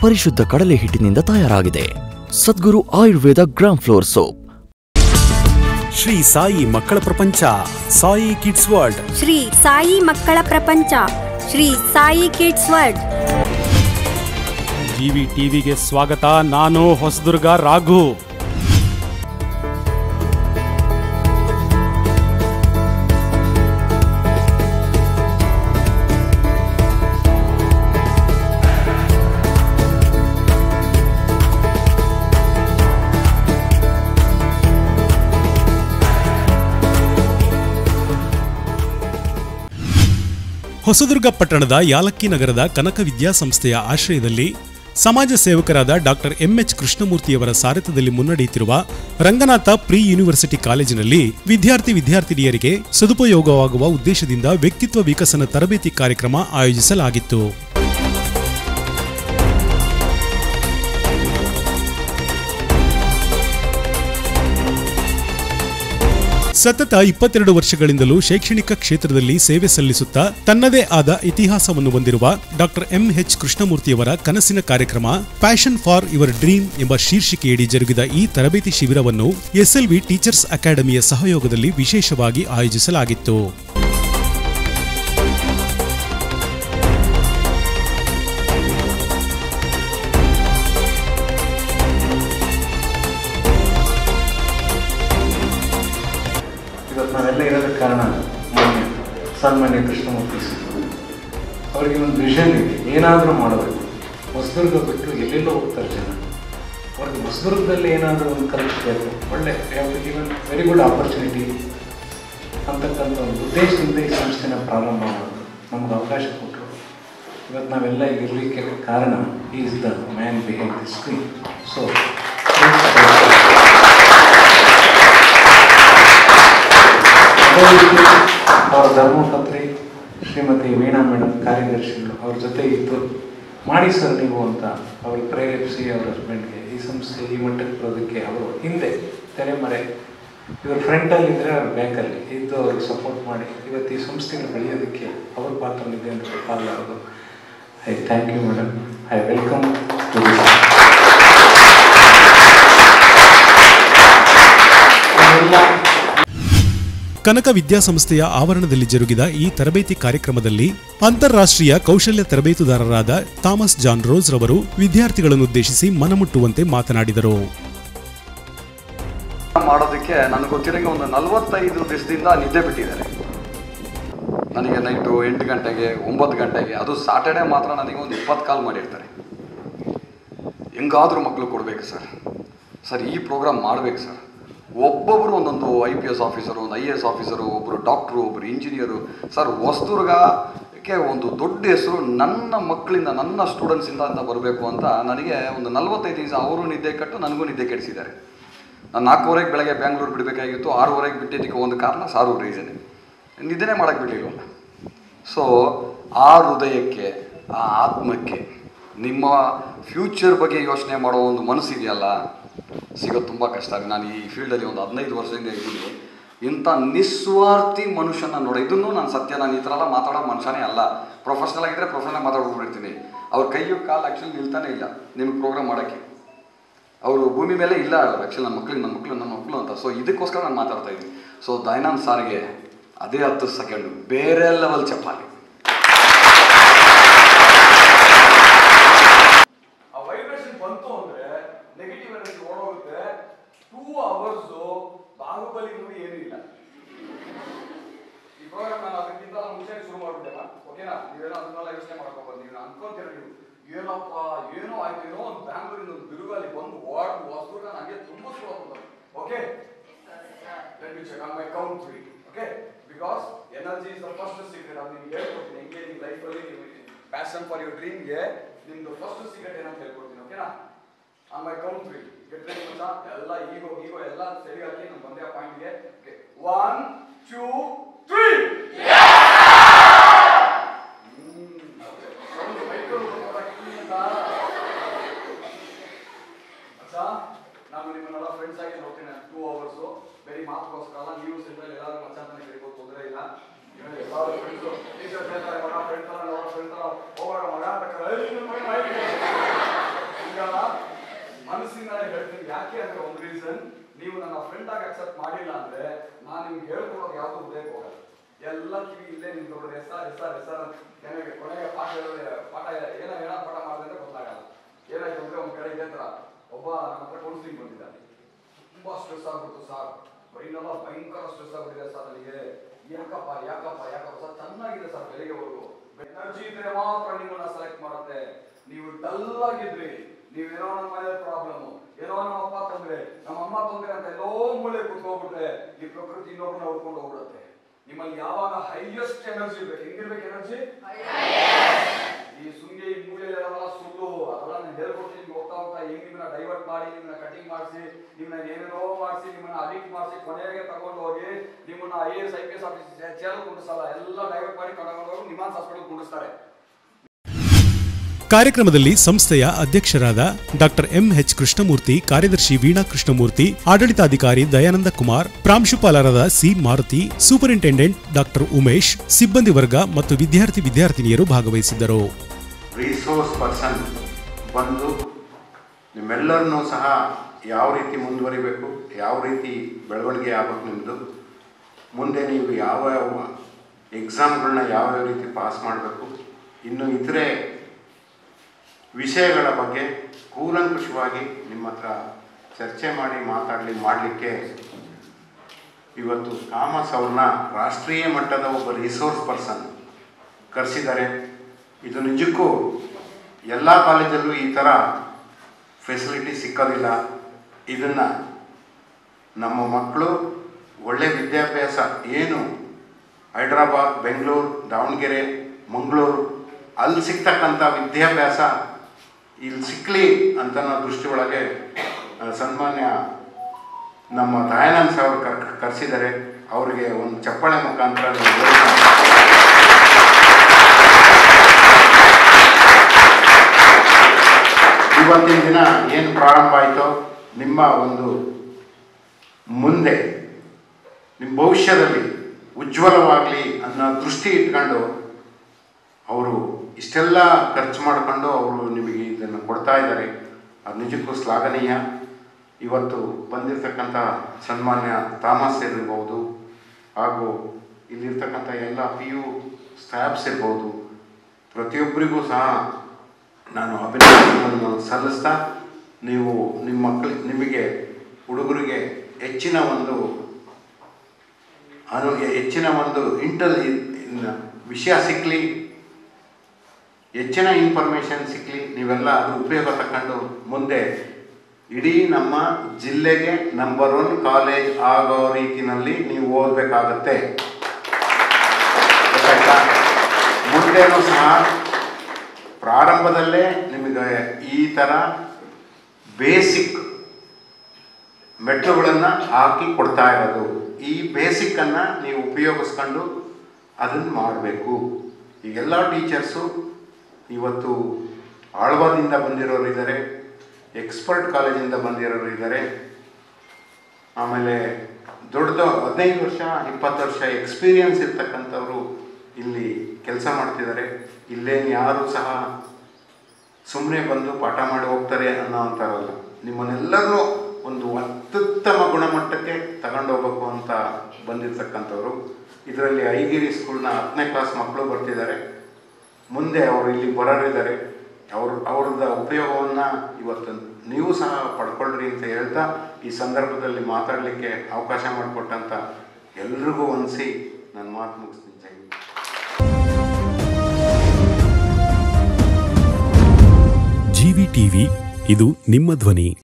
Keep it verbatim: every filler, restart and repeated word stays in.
ಪರಿಶುದ್ಧ ಕಡಲೆ ಹಿಟ್ಟಿನಿಂದ ತಯಾರಾಗಿದೆ. Sadguru Ayurveda gram flour soap. Shri Sai ಮಕ್ಕಳ ಪ್ರಪಂಚ, ಸಾಯಿ ಕಿಡ್ಸ್ ವರ್ಲ್ಡ್. ಶ್ರೀ ಸಾಯಿ ಮಕ್ಕಳ ಪ್ರಪಂಚ, Shri Sai kids world. GV ಟಿವಿಗೆ ಸ್ವಾಗತ. ನಾನು ಹೊಸದುರ್ಗ ರಾಘು. ಹೊಸದುರ್ಗ ಪಟ್ಟಣದ ಯಾಲಕ್ಕಿ ನಗರದ ಕನಕ ವಿದ್ಯಾಸಂಸ್ಥೆಯ ಆಶ್ರಯದಲ್ಲಿ ಸಮಾಜ ಸೇವಕರಾದ ಡಾಕ್ಟರ್ ಎಂಎಚ್ ಕೃಷ್ಣಮೂರ್ತಿಯವರ ಸಾರಥ್ಯದಲ್ಲಿ ಮುನ್ನಡೆಯುತ್ತಿರುವ ರಂಗನಾಥ ಪ್ರೀ ಯೂನಿವರ್ಸಿಟಿ ಕಾಲೇಜಿನಲ್ಲಿ ವಿದ್ಯಾರ್ಥಿ ವಿದ್ಯಾರ್ಥಿನಿಯರಿಗೆ ಸದುಪಯೋಗವಾಗುವ ಉದ್ದೇಶದಿಂದ ವ್ಯಕ್ತಿತ್ವ ವಿಕಸನ ತರಬೇತಿ ಕಾರ್ಯಕ್ರಮ ಆಯೋಜಿಸಲಾಗಿತ್ತು. ಸತತ ಇಪ್ಪತ್ತೆರಡು ವರ್ಷಗಳಿಂದಲೂ ಶೈಕ್ಷಣಿಕ ಕ್ಷೇತ್ರದಲ್ಲಿ ಸೇವೆ ಸಲ್ಲಿಸುತ್ತಾ ತನ್ನದೇ ಆದ ಇತಿಹಾಸವನ್ನು ಹೊಂದಿರುವ ಡಾಕ್ಟರ್ ಎಂಎಚ್ ಕೃಷ್ಣಮೂರ್ತಿಯವರ ಕನಸಿನ ಕಾರ್ಯಕ್ರಮ ಪ್ಯಾಷನ್ ಫಾರ್ ಯುವರ್ ಡ್ರೀಮ್ ಎಂಬ ಶೀರ್ಷಿಕೆಯಡಿ ಜರುಗಿದ ಈ ತರಬೇತಿ ಶಿಬಿರವನ್ನು ಎಸ್ಎಲ್ವಿ ಟೀಚರ್ಸ್ ಅಕಾಡೆಮಿಯ ಸಹಯೋಗದಲ್ಲಿ ವಿಶೇಷವಾಗಿ ಆಯೋಜಿಸಲಾಗಿತ್ತು. ನಾವೆಲ್ಲ ಇರೋದಕ್ಕೆ ಕಾರಣ ಮಾನ್ಯ ಸನ್ಮಾನ್ಯ ಕೃಷ್ಣಮೂರ್ತಿ ಅವರಿಗೆ ಒಂದು ವಿಷನ್ ಇದೆ, ಏನಾದರೂ ಮಾಡಬೇಕು. ಹೊಸದುರ್ಗ ಬಿಟ್ಟು ಎಲ್ಲೆಲ್ಲೋ ಹೋಗ್ತಾರೆ ಜನ, ಅವ್ರಿಗೆ ಹೊಸದುರ್ಗದಲ್ಲಿ ಏನಾದರೂ ಒಂದು ಕಲಿಸಬೇಕು, ಒಳ್ಳೆ ಇವನ್ ವೆರಿ ಗುಡ್ ಆಪರ್ಚುನಿಟಿ ಅಂತಕ್ಕಂಥ ಒಂದು ಉದ್ದೇಶದಿಂದ ಈ ಸಂಸ್ಥೆನ ಪ್ರಾರಂಭ ಮಾಡೋದು ನಮ್ಗೆ ಅವಕಾಶ ಕೊಟ್ಟರು. ಇವತ್ತು ನಾವೆಲ್ಲ ಇರಲಿಕ್ಕೆ ಕಾರಣ is the man behind the screen. So ಅವರ ಧರ್ಮಪತ್ರಿ ಶ್ರೀಮತಿ ವೀಣಾ ಮೇಡಮ್ ಕಾರ್ಯದರ್ಶಿಗಳು ಅವ್ರ ಜೊತೆ ಇದ್ದು ಮಾಡಿ ಸರ್ ನೀವು ಅಂತ ಅವ್ರಿಗೆ ಪ್ರೇರೇಪಿಸಿ ಅವ್ರ ಹಸ್ಬೆಂಡ್ಗೆ ಈ ಸಂಸ್ಥೆ ಈ ಮಟ್ಟಕ್ಕೆ ಬರೋದಕ್ಕೆ ಅವರು ಹಿಂದೆ ತೆರೆಮರೆ ಇವ್ರ ಫ್ರಂಟಲ್ಲಿದ್ದರೆ ಅವ್ರ ಬ್ಯಾಕಲ್ಲಿ ಇದ್ದು ಅವ್ರಿಗೆ ಸಪೋರ್ಟ್ ಮಾಡಿ ಇವತ್ತು ಈ ಸಂಸ್ಥೆಗಳು ಬೆಳೆಯೋದಕ್ಕೆ ಅವ್ರ ಪಾತ್ರ ಇದೆ ಅಂತ ಗೊತ್ತಾಗಲಾರದು. I thank you madam. I welcome to Kanaka ವಿದ್ಯಾಸಂಸ್ಥೆಯ ಆವರಣದಲ್ಲಿ ಜರುಗಿದ ಈ ತರಬೇತಿ ಕಾರ್ಯಕ್ರಮದಲ್ಲಿ ಅಂತಾರಾಷ್ಟ್ರೀಯ ಕೌಶಲ್ಯ ತರಬೇತುದಾರರಾದ ಥಾಮಸ್ ಜಾನ್ ರೋಸ್ ರವರು ವಿದ್ಯಾರ್ಥಿಗಳನ್ನುದ್ದೇಶಿಸಿ ಮನಮುಟ್ಟುವಂತೆ ಮಾತನಾಡಿದರು. ಮಾಡೋದಕ್ಕೆ ನನಗೆ ಗೊತ್ತಿರಂಗೆ ಒಂದು ನಲವತ್ತೈದು ದಿವಸದಿಂದ ನಿದ್ದೆ ಬಿಟ್ಟಿದ್ದಾರೆ. ನನಗೆ ನೈಟು ಎಂಟು ಗಂಟೆಗೆ ಒಂಬತ್ತು ಗಂಟೆಗೆ, ಅದು ಸಾಟರ್ಡೆ ಮಾತ್ರ ನನಗೆ ಒಂದು ಇಪ್ಪತ್ತು ಕಾಲ್ ಮಾಡಿರ್ತಾರೆ. ಹೆಂಗಾದರೂ ಮಕ್ಕಳು ಕೊಡಬೇಕು ಸರ್, ಸರ್ ಈ ಪ್ರೋಗ್ರಾಮ್ ಮಾಡಬೇಕು ಸರ್. ಒಬ್ಬೊಬ್ಬರು ಒಂದೊಂದು ಐ ಪಿ ಎಸ್ ಆಫೀಸರು, ಒಂದು ಐ ಎ ಎಸ್ ಆಫೀಸರು, ಒಬ್ಬರು ಡಾಕ್ಟ್ರು, ಒಬ್ಬರು ಇಂಜಿನಿಯರು. ಸರ್ ಹೊಸದುರ್ಗಕ್ಕೆ ಒಂದು ದೊಡ್ಡ ಹೆಸರು ನನ್ನ ಮಕ್ಕಳಿಂದ, ನನ್ನ ಸ್ಟೂಡೆಂಟ್ಸಿಂದ ಅಂತ ಬರಬೇಕು ಅಂತ ನನಗೆ ಒಂದು ನಲ್ವತ್ತೈದು ದಿವಸ ಅವರು ನಿದ್ದೆ ಕಟ್ಟು ನನಗೂ ನಿದ್ದೆ ಕೆಡಿಸಿದ್ದಾರೆ. ನಾನು ನಾಲ್ಕೂವರೆಗೆ ಬೆಳಗ್ಗೆ ಬ್ಯಾಂಗ್ಳೂರು ಬಿಡಬೇಕಾಗಿತ್ತು, ಆರೂವರೆಗೆ ಬಿಟ್ಟಿದ್ದಕ್ಕೆ ಒಂದು ಕಾರಣ ಸಾರು ರೀಸನ್, ನಿದ್ದೆನೇ ಮಾಡೋಕ್ಕೆ ಬಿಡಲಿಲ್ಲ. ಸೊ ಆ ಹೃದಯಕ್ಕೆ, ಆ ಆತ್ಮಕ್ಕೆ, ನಿಮ್ಮ ಫ್ಯೂಚರ್ ಬಗ್ಗೆ ಯೋಚನೆ ಮಾಡೋ ಒಂದು ಮನಸ್ಸಿದೆಯಲ್ಲ, ಸಿಗೋದು ತುಂಬ ಕಷ್ಟ. ನಾನು ಈ ಫೀಲ್ಡಲ್ಲಿ ಒಂದು ಹದಿನೈದು ವರ್ಷದಿಂದ ಇದ್ದೀನಿ. ಇಂಥ ನಿಸ್ವಾರ್ಥಿ ಮನುಷ್ಯನ ನೋಡಿ, ಇದನ್ನು ನಾನು ಸತ್ಯ, ನಾನು ಈ ಥರ ಎಲ್ಲ ಮಾತಾಡೋ ಮನುಷ್ಯನೇ ಅಲ್ಲ. ಪ್ರೊಫೆಷ್ನಲ್ ಆಗಿದ್ದರೆ ಪ್ರೊಫೆಷ್ನಲ್ ಮಾತಾಡ್ಬಿಡ್ತೀನಿ. ಅವ್ರ ಕೈಯು ಕಾಲು ಆ್ಯಕ್ಚುಲಿ ನಿಲ್ತಾನೆ ಇಲ್ಲ ನಿಮಗೆ ಪ್ರೋಗ್ರಾಮ್ ಮಾಡೋಕ್ಕೆ. ಅವರು ಭೂಮಿ ಮೇಲೆ ಇಲ್ಲ ಆ್ಯಕ್ಚುಲಿ, ನನ್ನ ಮಕ್ಳಿಗೆ ನನ್ನ ಮಕ್ಕಳು ನನ್ನ ಮಕ್ಕಳು ಅಂತ. ಸೊ ಇದಕ್ಕೋಸ್ಕರ ನಾನು ಮಾತಾಡ್ತಾ ಇದ್ದೀನಿ. ಸೊ ದಯಾನಂದ್ ಸಾರ್ಗೆ ಅದೇ ಹತ್ತು ಸೆಕೆಂಡು ಬೇರೆ ಲೆವೆಲ್ ಚಪ್ಪಾಲಿ. ನೆಗೆಟಿವ್ ಎನರ್ಜಿ ಓಡೋಗುತ್ತೆ. ಟೂ ಅವರ್ಸು ಬಾಹುಬಲಿ ಮೂವಿ ಏನೂ ಇಲ್ಲ. ಈ ಪ್ರೋಗ್ರಾಮ್ ನಾನು ಅದಕ್ಕಿಂತ ಮುಂಚೆ ಶುರು ಮಾಡ್ಬಿಟ್ಟೆನಾ, ಓಕೆನಾ? ನೀವೇನೋ ಅದನ್ನೆಲ್ಲ ಯೋಚನೆ ಮಾಡ್ಕೊಂಡು ನೀವು ಅನ್ಕೊಂತೀರ, ನೀವು ಏನಪ್ಪ ಏನೋ ಆಯ್ತು, ಏನೋ ಒಂದು ಬ್ಯಾಂಗ್ಳೂರಿನ ಒಂದು ಬಿರುಗಾಲಿ ಬಂದು ವಾರ್ಡ್ ಹೊಸದುರ್ಗ ನನಗೆ ತುಂಬ ಸುಲಭ. Okay, let me check on my count three. Okay, because energy is the first secret. ಅದು ನಿಮ್ಗೆ ಹೇಳ್ಕೊಡ್ತೀನಿ ಹೆಂಗೆ ನಿಮ್ಮ ಲೈಫಲ್ಲಿ ನೀವು ಪ್ಯಾಷನ್ ಫಾರ್ ಯುವರ್ ಡ್ರೀಮ್ಗೆ ನಿಮ್ದು ಫಸ್ಟ್ ಸೀಕ್ರೆಟ್ ಏನಂತ ಹೇಳ್ಕೊಡ್ತೀನಿ. ಓಕೆನಾ? On my count three. Get ready, Macha. Ella ego, ego, ella seri aagi nam bande point ge. Okay. One, two, three. Yeah! Hmm. Sound mic lo pata kinta. Acha, ನಾನು ನಿಮ್ಮನ್ನೆಲ್ಲ friends ಆಗಿ ನೋಡ್ತೀನಿ. two hours very ಮಾತುಗೋಸ್ಕರ ನೀವು central ಎಲ್ಲರೂ ಮಚ್ಚಾ ಅಂತ ಕರಿಬೋದು, ತೊಂದರೆ ಇಲ್ಲ. ನೀವು ಎಲ್ಲರೂ ಫ್ರೆಂಡ್ಸ್ ಟೀಚರ್ ಹೇಳ್ತಾರೆ, ಮಗ ಫ್ರೆಂಡ್ಸ್ ಅಲ್ಲ, ಫ್ರೆಂಡ್ಸ್ ಅಲ್ಲ, ಹೋಗೋಣ ಮಗ ಅಂತ ಕರೆ. ಸುಮ್ಮನೆ ಹೇಳ್ತೀನಿ. ಯಾಕೆ ಅಂದ್ರೆ ಒಂದು ರೀಸನ್, ನೀವು ನನ್ನ ಫ್ರೆಂಡ್ ಆಗಿ ಅಕ್ಸೆಪ್ಟ್ ಮಾಡಿಲ್ಲ ಅಂದ್ರೆ ನಾನು ನಿಮ್ಗೆ ಹೇಳ್ಕೊಡೋದು ಯಾವ್ದು ಉದ್ದೇಶ ಹೋಗಲ್ಲ. ಎಲ್ಲ ಕಿವಿ ಇಲ್ಲೇ ನಿಂತ್ಕೊಂಡ್ರೆ S R S R S R ನನಗೆ ಕೊನೆಗೆ ಪಾಠ ಪಾಠ ಏನೋ ಏನೋ ಪಾಠ ಮಾಡಿದ್ರೆ ಅಂತ ಗೊತ್ತಾಗಲ್ಲ. ಏನಾಯ್ತು ಅಂದ್ರೆ ಒಂದ್ ಕಡೆ ಇದೇ ತರ ಒಬ್ಬ ನನ್ನ ಹತ್ರ ಕೌನ್ಸಿಲಿಂಗ್ ಬಂದಿದ್ದಾನೆ. ತುಂಬಾ ಸ್ಟ್ರೆಸ್ ಆಗ್ಬಿಡ್ತು ಸರ್, ಬರೀನೆಲ್ಲ ಭಯಂಕರ ಸ್ಟ್ರೆಸ್ ಆಗ್ಬಿಟ್ಟಿದೆ ಸರ್ ನನಗೆ. ಯಾಕಪ್ಪ ಯಾಕಪ್ಪ ಯಾಕಪ್ಪ ಸರ್ ಚೆನ್ನಾಗಿದೆ ಸರ್ ಬೆಳಿಗ್ಗೆವರೆಗೂ. ಎನರ್ಜಿ ಇದ್ರೆ ಮಾತ್ರ ನಿಮ್ಮನ್ನ ಸೆಲೆಕ್ಟ್ ಮಾಡುತ್ತೆ. ನೀವು ಡಲ್ ಆಗಿದ್ರಿ, ನೀವೇನೋ ನಮ್ಮ ಮನೆ ಪ್ರಾಬ್ಲಮ್, ಏನೋ ನಮ್ಮ ಅಪ್ಪ ತೊಂದ್ರೆ, ನಮ್ಮ ಅಮ್ಮ ತೊಂದ್ರೆ ಅಂತ ಎಲ್ಲೋ ಮೂಳೆ ಕುತ್ಕೋಗ್ಬಿಟ್ರೆ ಈ ಪ್ರಕೃತಿ ಇನ್ನೊಬ್ಬನ ಹುಡ್ಕೊಂಡು ಹೋಗ್ಬಿಡುತ್ತೆ. ನಿಮ್ಮಲ್ಲಿ ಯಾವಾಗ ಹೈಯೆಸ್ಟ್ ಎನರ್ಜಿ ಇರ್ಬೇಕು, ಹೆಂಗಿರ್ಬೇಕು ಎನರ್ಜಿ? ಈ ಸುಂಗೆ ಈ ಮೂಳೆಲ್ಲ ಸುಳ್ಳು, ಅದೆಲ್ಲ ನಾನು ಹೇಳ್ಕೊಡ್ತೀನಿ. ನಿಮ್ಗೆ ಹೋಗ್ತಾ ಹೋಗ್ತಾ ಹೆಂಗ್ ನಿಮ್ಮನ್ನ ಡೈವರ್ಟ್ ಮಾಡಿ, ನಿಮ್ಮನ್ನ ಕಟಿಂಗ್ ಮಾಡಿಸಿ, ನಿಮ್ಮನ್ನ ಏನೇನೋ ಮಾಡಿಸಿ, ನಿಮ್ಮನ್ನ ಅಡಿಕ್ಟ್ ಮಾಡಿಸಿ, ಕೊನೆಗೆ ತಗೊಂಡು ಹೋಗಿ ನಿಮ್ಮನ್ನ I S I P S office chair ಕುಂಡಿಸಲ್ಲ, ಎಲ್ಲ ಡೈವರ್ಟ್ ಮಾಡಿ ತಗೊಂಡು ಹೋಗಿ ನಿಮಾನ್ಸ್ ಹಾಸ್ಪಿಟಲ್ ಕುಂಡಿಸ್ತಾರೆ. ಕಾರ್ಯಕ್ರಮದಲ್ಲಿ ಸಂಸ್ಥೆಯ ಅಧ್ಯಕ್ಷರಾದ ಡಾಕ್ಟರ್ ಎಂ ಎಚ್ ಕೃಷ್ಣಮೂರ್ತಿ, ಕಾರ್ಯದರ್ಶಿ ವೀಣಾ ಕೃಷ್ಣಮೂರ್ತಿ, ಆಡಳಿತಾಧಿಕಾರಿ ದಯಾನಂದ ಕುಮಾರ್, ಪ್ರಾಂಶುಪಾಲರಾದ C Maruti, superintendent doctor Umesh, ಸಿಬ್ಬಂದಿ ವರ್ಗ ಮತ್ತು ವಿದ್ಯಾರ್ಥಿ ವಿದ್ಯಾರ್ಥಿನಿಯರು ಭಾಗವಹಿಸಿದ್ದರು. ರಿಸೋರ್ಸ್ ಪರ್ಸನ್ ಬಂದು ನಿಮ್ಮೆಲ್ಲರನ್ನೂ ಸಹ ಯಾವ ರೀತಿ ಮುಂದುವರಿಬೇಕು, ಯಾವ ರೀತಿ ಬೆಳವಣಿಗೆ ಆಗಬೇಕು, ನಿಮ್ಮದು ಮುಂದೆ ನೀವು ಯಾವ ಯಾವ ಎಕ್ಸಾಮ್ಗಳನ್ನ ಯಾವ್ಯಾವ ರೀತಿ ಪಾಸ್ ಮಾಡಬೇಕು, ಇನ್ನು ಇತರೆ ವಿಷಯಗಳ ಬಗ್ಗೆ ಕೂಲಂಕುಷವಾಗಿ ನಿಮ್ಮ ಹತ್ರ ಚರ್ಚೆ ಮಾಡಿ ಮಾತಾಡಲಿ ಮಾಡಲಿಕ್ಕೆ ಇವತ್ತು ಕಾಮರ್ಸ್ ಅವ್ರನ್ನ ರಾಷ್ಟ್ರೀಯ ಮಟ್ಟದ ಒಬ್ಬ ರಿಸೋರ್ಸ್ ಪರ್ಸನ್ ಕರೆಸಿದ್ದಾರೆ. ಇದು ನಿಜಕ್ಕೂ ಎಲ್ಲ ಕಾಲೇಜಲ್ಲೂ ಈ ಥರ ಫೆಸಿಲಿಟಿ ಸಿಕ್ಕೋದಿಲ್ಲ. ಇದನ್ನು ನಮ್ಮ ಮಕ್ಕಳು ಒಳ್ಳೆ ವಿದ್ಯಾಭ್ಯಾಸ ಏನು ಹೈದ್ರಾಬಾದ್, ಬೆಂಗಳೂರು, ದಾವಣಗೆರೆ, ಮಂಗಳೂರು ಅಲ್ಲಿ ಸಿಗ್ತಕ್ಕಂಥ ವಿದ್ಯಾಭ್ಯಾಸ ಇಲ್ಲಿ ಸಿಕ್ಕಲಿ ಅಂತ ನಾವು ದೃಷ್ಟಿ ಒಳಗೆ ಸನ್ಮಾನ್ಯ ನಮ್ಮ ದಯಾನಂದ್ ಸರ್ ಕರ್ ಕರೆಸಿದ್ದಾರೆ. ಅವರಿಗೆ ಒಂದು ಚಪ್ಪಾಳೆ ಮುಖಾಂತರ ಇವತ್ತಿನ ದಿನ ಏನು ಪ್ರಾರಂಭ ಆಯಿತೋ ನಿಮ್ಮ ಒಂದು ಮುಂದೆ ನಿಮ್ಮ ಭವಿಷ್ಯದಲ್ಲಿ ಉಜ್ವಲವಾಗಲಿ ಅನ್ನೋ ದೃಷ್ಟಿ ಇಟ್ಕೊಂಡು ಅವರು ಇಷ್ಟೆಲ್ಲ ಖರ್ಚು ಮಾಡಿಕೊಂಡು ಅವರು ನಿಮಗೆ ಇದನ್ನು ಕೊಡ್ತಾ ಇದ್ದಾರೆ. ಅದು ನಿಜಕ್ಕೂ ಶ್ಲಾಘನೀಯ. ಇವತ್ತು ಬಂದಿರತಕ್ಕಂಥ ಸನ್ಮಾನ್ಯ ಥಾಮಸ್ ಇರ್ಬೋದು, ಹಾಗೂ ಇಲ್ಲಿರ್ತಕ್ಕಂಥ ಎಲ್ಲ ಪಿ ಯು ಸ್ಟಾಫ್ಸ್ ಇರ್ಬೋದು, ಪ್ರತಿಯೊಬ್ಬರಿಗೂ ಸಹ ನಾನು ಅಭಿನಂದನೆಗಳನ್ನು ಸಲ್ಲಿಸ್ತಾ, ನೀವು ನಿಮ್ಮ ಮಕ್ಕಳಿಗೆ ನಿಮಗೆ ಹುಡುಗರಿಗೆ ಹೆಚ್ಚಿನ ಒಂದು ಅನು ಹೆಚ್ಚಿನ ಒಂದು ಇಂಟಲ್ ವಿಷಯ ಸಿಕ್ಕಲಿ, ಹೆಚ್ಚಿನ ಇನ್ಫಾರ್ಮೇಷನ್ ಸಿಕ್ಕಲಿ, ನೀವೆಲ್ಲ ಅದು ಉಪಯೋಗ ತಗೊಂಡು ಮುಂದೆ ಇಡೀ ನಮ್ಮ ಜಿಲ್ಲೆಗೆ ನಂಬರ್ ಒನ್ ಕಾಲೇಜ್ ಆಗೋ ರೀತಿಯಲ್ಲಿ ನೀವು ಓದಬೇಕಾಗತ್ತೆ. ಮುಂದೆನೂ ಸಹ ಪ್ರಾರಂಭದಲ್ಲೇ ನಿಮಗೆ ಈ ಥರ ಬೇಸಿಕ್ ಮೆಟ್ಲುಗಳನ್ನು ಹಾಕಿ ಕೊಡ್ತಾ ಇರೋದು. ಈ ಬೇಸಿಕ್ಕನ್ನು ನೀವು ಉಪಯೋಗಿಸ್ಕೊಂಡು ಅದನ್ನು ಮಾಡಬೇಕು. ಈಗೆಲ್ಲ ಟೀಚರ್ಸು ಇವತ್ತು ಆಳ್ವಾದಿಂದ ಬಂದಿರೋರು ಇದ್ದಾರೆ, ಎಕ್ಸ್ಪರ್ಟ್ ಕಾಲೇಜಿಂದ ಬಂದಿರೋರು ಇದ್ದಾರೆ, ಆಮೇಲೆ ದೊಡ್ಡದು ಹದಿನೈದು ವರ್ಷ ಇಪ್ಪತ್ತು ವರ್ಷ ಎಕ್ಸ್ಪೀರಿಯನ್ಸ್ ಇರ್ತಕ್ಕಂಥವ್ರು ಇಲ್ಲಿ ಕೆಲಸ ಮಾಡ್ತಿದ್ದಾರೆ. ಇಲ್ಲೇನು ಯಾರು ಸಹ ಸುಮ್ಮನೆ ಬಂದು ಪಾಠ ಮಾಡಿ ಹೋಗ್ತಾರೆ ಅನ್ನೋ ಅಂತಾರಲ್ಲ, ನಿಮ್ಮನ್ನೆಲ್ಲರೂ ಒಂದು ಅತ್ಯುತ್ತಮ ಗುಣಮಟ್ಟಕ್ಕೆ ತಗೊಂಡೋಗ್ಬೇಕು ಅಂತ ಬಂದಿರತಕ್ಕಂಥವ್ರು. ಇದರಲ್ಲಿ ಐಗಿರಿ ಸ್ಕೂಲ್ನ ಹತ್ತನೇ ಕ್ಲಾಸ್ ಮಕ್ಕಳು ಬರ್ತಿದ್ದಾರೆ. ಮುಂದೆ ಅವರು ಇಲ್ಲಿ ಬರೋರಿದ್ದಾರೆ. ಅವ್ರ ಅವ್ರದ ಉಪಯೋಗವನ್ನು ಇವತ್ತು ನೀವು ಸಹ ಪಡ್ಕೊಳ್ರಿ ಅಂತ ಹೇಳ್ತಾ ಈ ಸಂದರ್ಭದಲ್ಲಿ ಮಾತಾಡಲಿಕ್ಕೆ ಅವಕಾಶ ಮಾಡಿಕೊಟ್ಟಂಥ ಎಲ್ರಿಗೂ ವಂದಿಸಿ ನನ್ನ ಮಾತು ಮುಗಿಸ್ತೀನಿ. ಜಿ ವಿ ಟಿವಿ, ಇದು ನಿಮ್ಮ ಧ್ವನಿ.